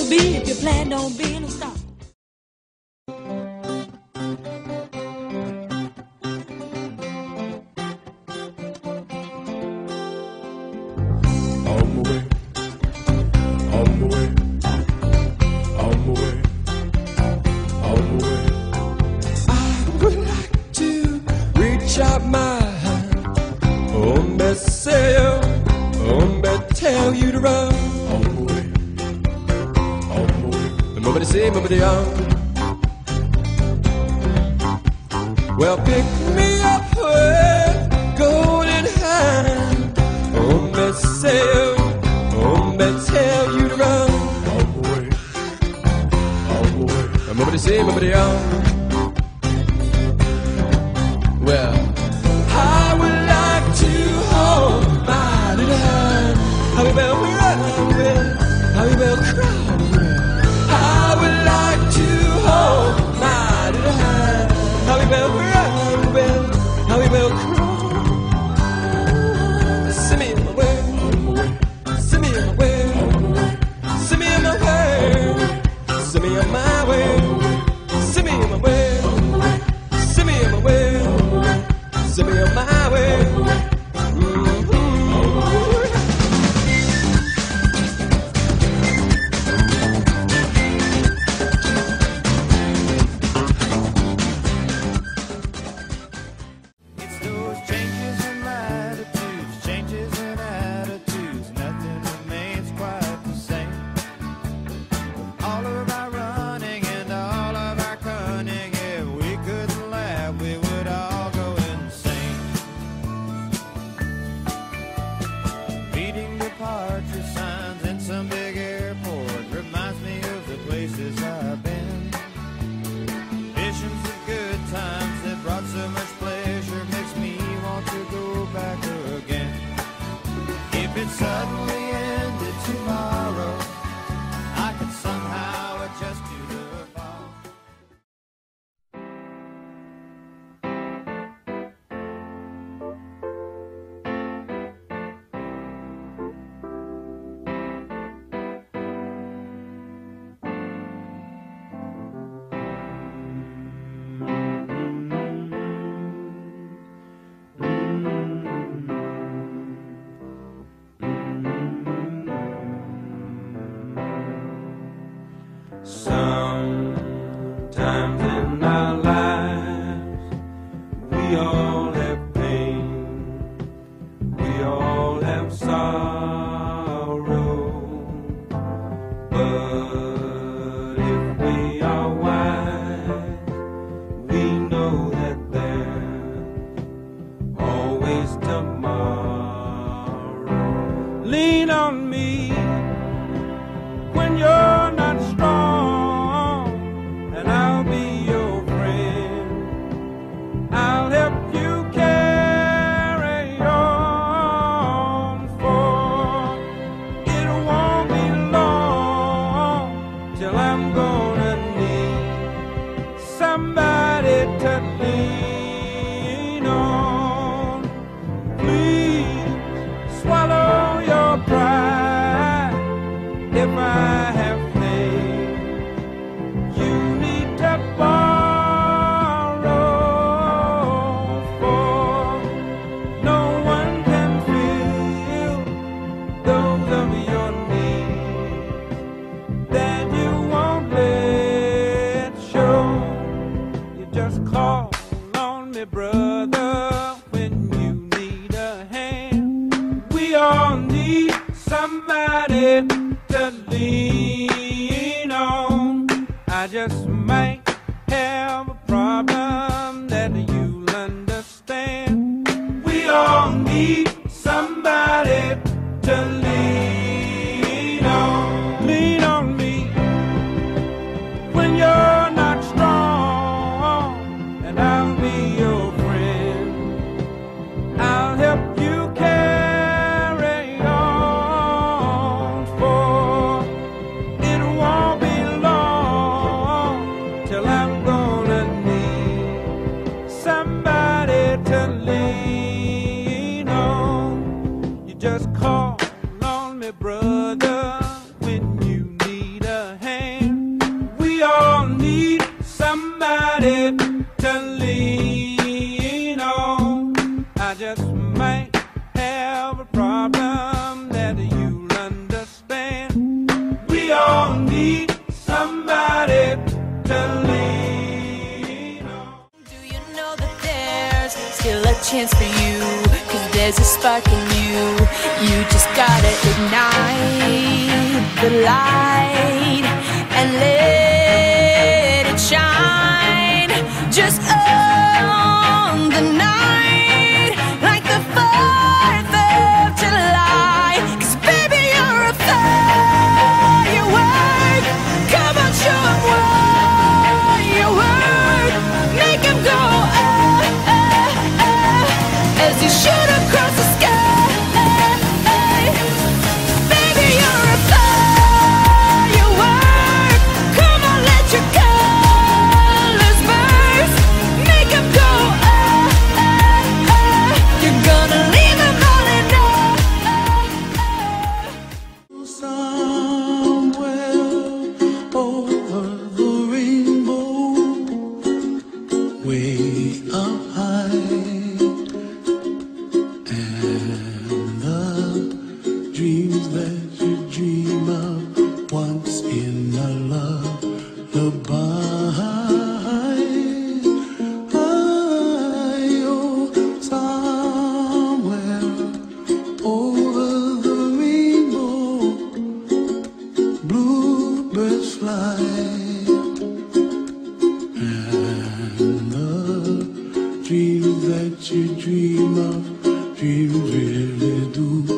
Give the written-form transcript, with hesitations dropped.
to be if your plan don't be no stop. On my way, on my way, on my way, on my way. I would like to reach out my hand, say you, tell you to run. On my way, on my way. Nobody say, nobody on. Well, pick me up with golden hand. Say you, tell you to run. On my way, on my way. Nobody say, nobody on. Well, I would like to hold my little hand. How we will run with, how we will cry with. I would like to hold my little hand. How we will run with, how we will cry. Send me in my way, send me in my way, send me in my way, send me on my way, send me in my way, send me in my way, send me on my way. Suddenly ended tomorrow, I could somehow adjust to the fall. Sometimes in our lives, we all have pain, we all have sorrow, but if we are wise, we know that there's always tomorrow. Lean on me when you're not strong, and I'll be your friend. I'll help you carry on, for it won't be long till I'm gonna need somebody to lean on. Please swallow your pride. If I have faith, you need to borrow, for no one can fill those of your needs that you won't let show. You just call on me, brother, when you need a hand. We all need somebody to lean on. I just might have a problem that you'll understand. We all need somebody to lean on. Lean on me when you're not strong, and I'll be your friend. I'll help you carry on, for it won't be long till I'm gonna need somebody to lean on. You just call chance for you, 'cause there's a spark in you. You just gotta ignite the light and let it shine. Just on the night, like the 4th of July. 'Cause baby, you're a firework. Come on, show 'em what you work. Make 'em go as you shoot across the sky. Baby, you're a firework. Come on, let your colors burst. Make 'em go you're gonna leave 'em all in love. Somewhere over the rainbow, way up high, and the dreams that you dream of once in a lullaby. Oh, somewhere over the rainbow, bluebirds fly, and the dreams that you dream of, dreams really do